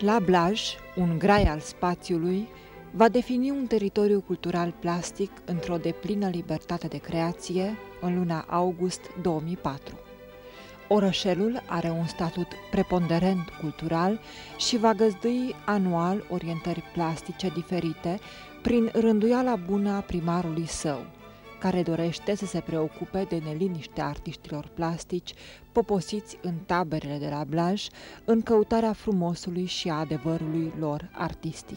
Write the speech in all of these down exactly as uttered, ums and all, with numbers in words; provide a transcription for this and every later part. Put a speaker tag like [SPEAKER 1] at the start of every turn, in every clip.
[SPEAKER 1] La Blaj, un grai al spațiului, va defini un teritoriu cultural plastic într-o deplină libertate de creație în luna august două mii patru. Orășelul are un statut preponderent cultural și va găzdui anual orientări plastice diferite prin rânduiala bună a primarului său, care dorește să se preocupe de neliniștea artiștilor plastici poposiți în taberele de la Blaj în căutarea frumosului și a adevărului lor artistic.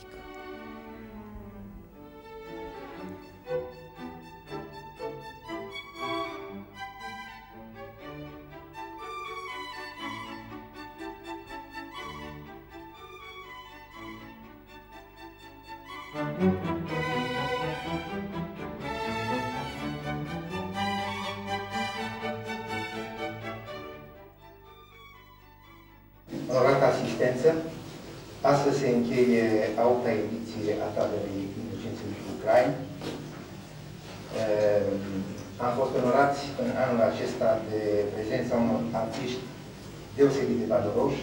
[SPEAKER 2] Onorată asistență, astăzi se încheie a opta ediție a taberei Inocențiului Ucrain. Am fost onorați în anul acesta de prezența unor artiști deosebit de valoroși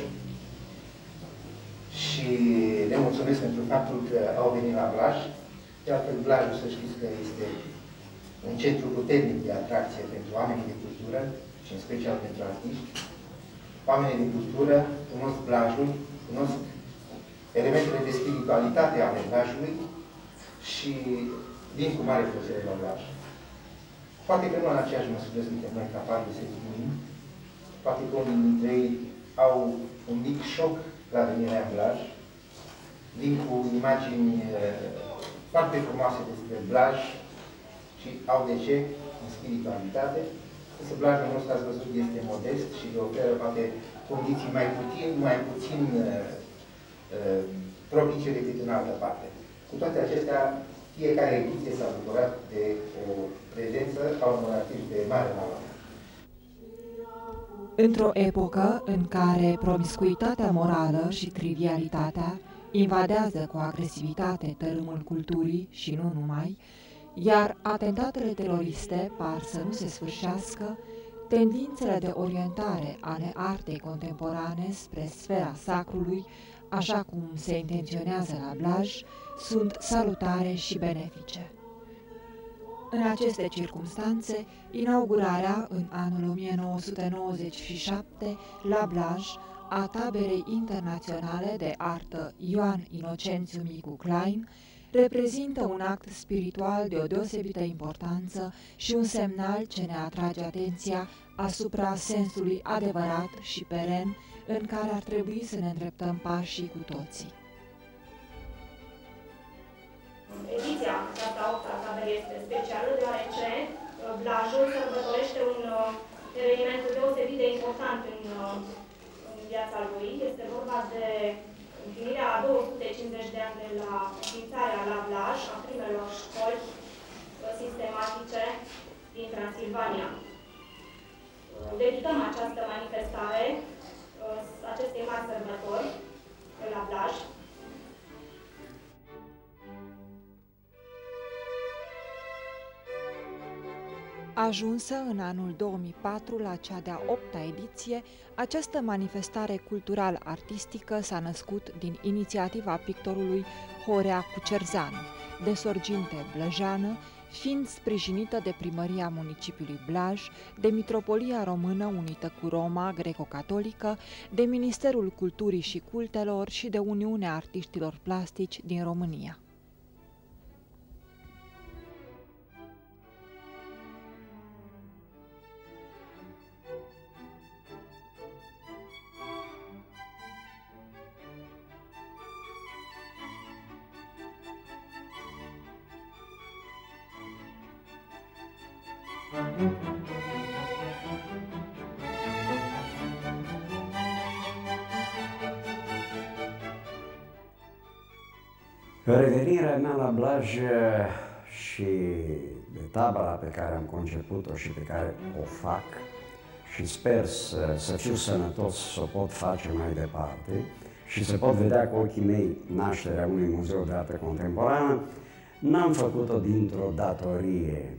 [SPEAKER 2] și le mulțumesc pentru faptul că au venit la Blaj. De altfel, Blajul, să știți că este un centru puternic de atracție pentru oamenii de cultură și în special pentru artiști. Oamenii de cultură cunosc Blajul, cunosc elementele de spiritualitate ale Blajului și vin cu mare plăcere la Blaj. Poate că nu în aceeași măsură suntem noi capabili să spunem, poate că unii dintre ei au un mic șoc la venirea în Blaj, vin cu imagini foarte frumoase despre Blaj și au de ce în spiritualitate. Însă Blajul nostru, ați văzut, este modest și le oferă poate condiții mai puțin, mai puțin uh, uh, propice decât în altă parte. Cu toate acestea, fiecare ediție s-a bucurat de o prezență a unor artiști de mare valoare.
[SPEAKER 1] Într-o epocă în care promiscuitatea morală și trivialitatea invadează cu agresivitate tărâmul culturii și nu numai, iar atentatele teroriste par să nu se sfârșească, tendințele de orientare ale artei contemporane spre sfera sacrului, așa cum se intenționează la Blaj, sunt salutare și benefice. În aceste circumstanțe, inaugurarea în anul o mie nouă sute nouăzeci și șapte la Blaj a taberei internaționale de artă Ioan Inocențiu Micu Klein reprezintă un act spiritual de o deosebită importanță și un semnal ce ne atrage atenția asupra sensului adevărat și peren în care ar trebui să ne îndreptăm pașii cu toții.
[SPEAKER 3] Ediția aceasta opta taberei este specială deoarece Blajul sărbătorește un eveniment deosebit de important în, în viața lui. Este vorba de împlinirea a două sute cincizeci de ani de la înființarea la Blaj a primelor școli sistematice din Transilvania. Dedicăm această manifestare acestei mari sărbători la Blaj.
[SPEAKER 1] Ajunsă în anul două mii patru la cea de-a opta ediție, această manifestare cultural-artistică s-a născut din inițiativa pictorului Horea Cucerzan, de sorginte blăjeană, fiind sprijinită de primăria municipiului Blaj, de Mitropolia Română Unită cu Roma Greco-Catolică, de Ministerul Culturii și Cultelor și de Uniunea Artiștilor Plastici din România.
[SPEAKER 4] Revenirea mea la Blaj și de tabăra pe care am conceput-o și pe care o fac și sper să, să fiu sănătos să o pot face mai departe și să pot vedea cu ochii mei nașterea unui muzeu de artă contemporană, n-am făcut-o dintr-o datorie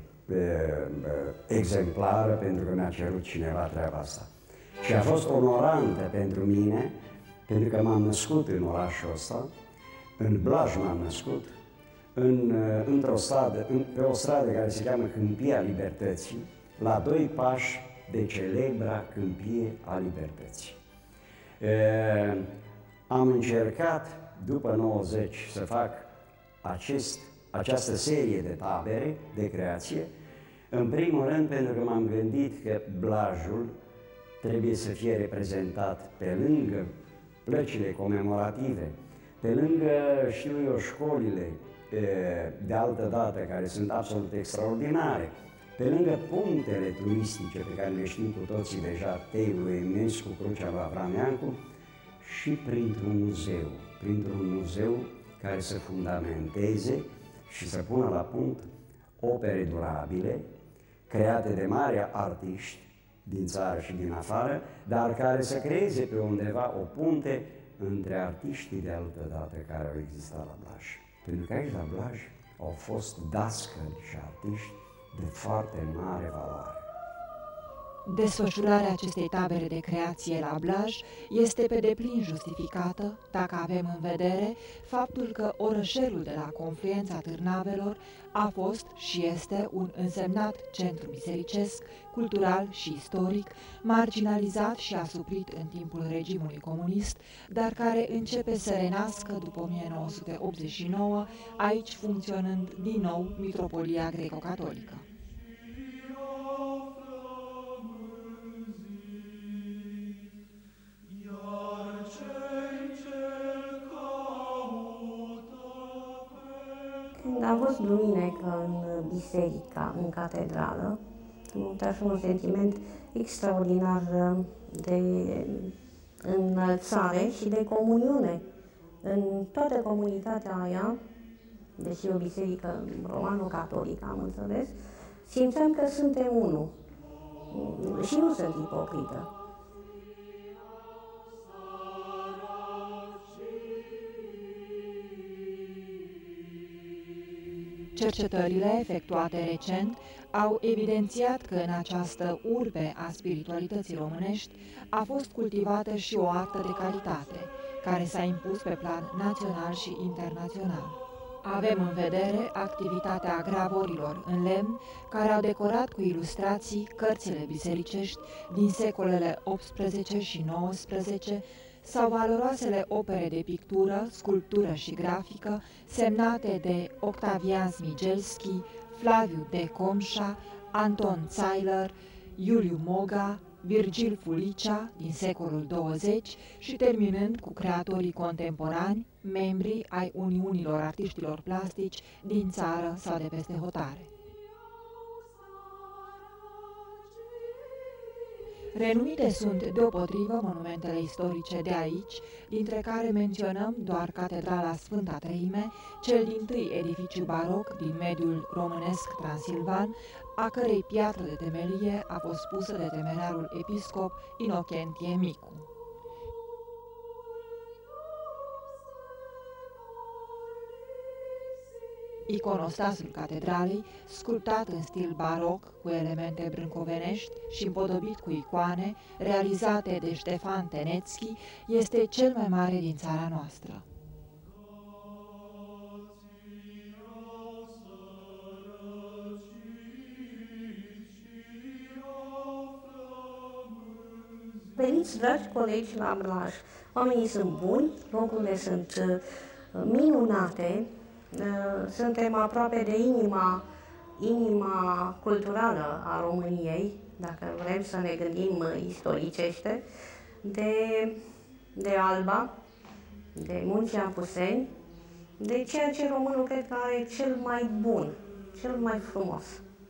[SPEAKER 4] exemplară pentru că mi-a cerut cineva treaba asta. Și a fost onorantă pentru mine pentru că m-am născut în orașul ăsta, în Blaj m-am născut, în, într-o stradă, în, pe o stradă care se cheamă Câmpia Libertății, la doi pași de celebra Câmpie a Libertății. E, am încercat, după nouăzeci, să fac acest, această serie de tabere de creație, în primul rând pentru că m-am gândit că Blajul trebuie să fie reprezentat pe lângă plăcile comemorative, pe lângă, știu eu, școlile de altă dată, care sunt absolut extraordinare, pe lângă punctele turistice pe care le știm cu toții deja, Teiul Eminescu, Crucea lui Avram Iancu, și printr-un muzeu, printr-un muzeu care să fundamenteze și să pună la punct opere durabile, create de mari artiști din țară și din afară, dar care să creeze pe undeva o punte între artiștii de altă dată care au existat la Blaj. Pentru că aici la Blaj au fost dascăli și artiști de foarte mare valoare.
[SPEAKER 1] Desfășurarea acestei tabere de creație la Blaj este pe deplin justificată dacă avem în vedere faptul că orășelul de la confluența Târnavelor a fost și este un însemnat centru bisericesc, cultural și istoric, marginalizat și asuprit în timpul regimului comunist, dar care începe să renască după o mie nouă sute optzeci și nouă, aici funcționând din nou Mitropolia Greco-Catolică.
[SPEAKER 5] Când am fost duminică în biserica, în catedrală, am avut așa un sentiment extraordinar de înălțare și de comuniune. În toată comunitatea aia, deși e o biserică romano-catolică, am înțeles, simțeam că suntem unul și nu sunt ipocrită.
[SPEAKER 1] Cercetările efectuate recent au evidențiat că în această urbe a spiritualității românești a fost cultivată și o artă de calitate, care s-a impus pe plan național și internațional. Avem în vedere activitatea gravorilor în lemn, care au decorat cu ilustrații cărțile bisericești din secolele optsprezece și nouăsprezece, sau valoroasele opere de pictură, sculptură și grafică semnate de Octavian Smigelski, Flaviu de Comșa, Anton Zeiler, Iuliu Moga, Virgil Fulicea din secolul douăzeci și terminând cu creatorii contemporani, membri ai Uniunilor Artiștilor Plastici din țară sau de peste hotare. Renumite sunt deopotrivă monumentele istorice de aici, dintre care menționăm doar Catedrala Sfânta Treime, cel dintâi edificiu baroc din mediul românesc transilvan, a cărei piatră de temelie a fost pusă de temerarul episcop Inocentie Micu. Iconostasul catedralei, sculptat în stil baroc cu elemente brâncovenești și împodobit cu icoane, realizate de Ștefan Tenețchi, este cel mai mare din țara noastră.
[SPEAKER 5] Veniți, dragi colegi, la Blaj. Oamenii sunt buni, locurile sunt minunate, suntem aproape de inima, inima culturală a României, dacă vrem să ne gândim istoricește, de, de Alba, de Munții Apuseni, de ceea ce românul cred că are cel mai bun, cel mai frumos.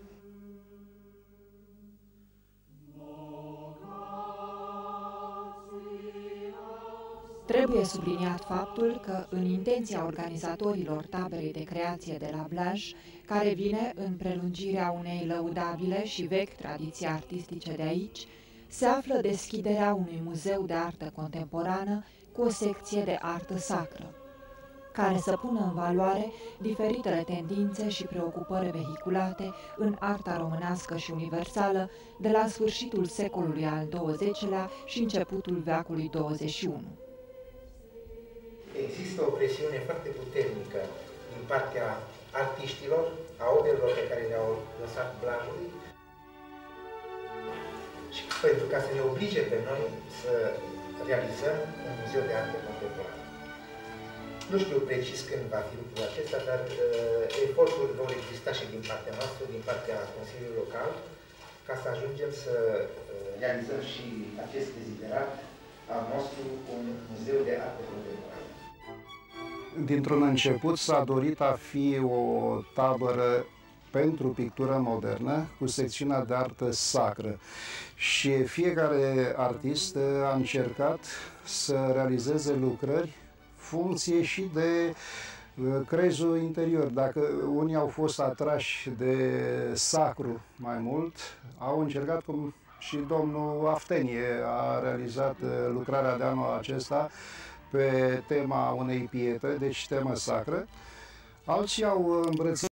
[SPEAKER 1] Trebuie subliniat faptul că, în intenția organizatorilor taberei de creație de la Blaj, care vine în prelungirea unei lăudabile și vechi tradiții artistice de aici, se află deschiderea unui muzeu de artă contemporană cu o secție de artă sacră, care să pună în valoare diferitele tendințe și preocupări vehiculate în arta românească și universală de la sfârșitul secolului al douăzecilea și începutul veacului douăzeci și unu.
[SPEAKER 2] există o presiune foarte puternică din partea artiștilor, a operelor pe care le-au lăsat Blajului, și pentru ca să ne oblige pe noi să realizăm un muzeu de arte contemporană. Nu știu precis când va fi lucrul acesta, dar uh, eforturi vor exista și din partea noastră, din partea Consiliului Local, ca să ajungem să uh, realizăm și acest deziderat al nostru, un muzeu de arte contemporană.
[SPEAKER 6] Dintr-un început s-a dorit a fi o tabără pentru pictură modernă, cu secțiunea de artă sacră. Și fiecare artist a încercat să realizeze lucrări funcție și de crezul interior. Dacă unii au fost atrași de sacru mai mult, au încercat, cum și domnul Aftenie a realizat lucrarea de anul acesta pe tema unei piete, deci temă sacră. Alții au îmbrățit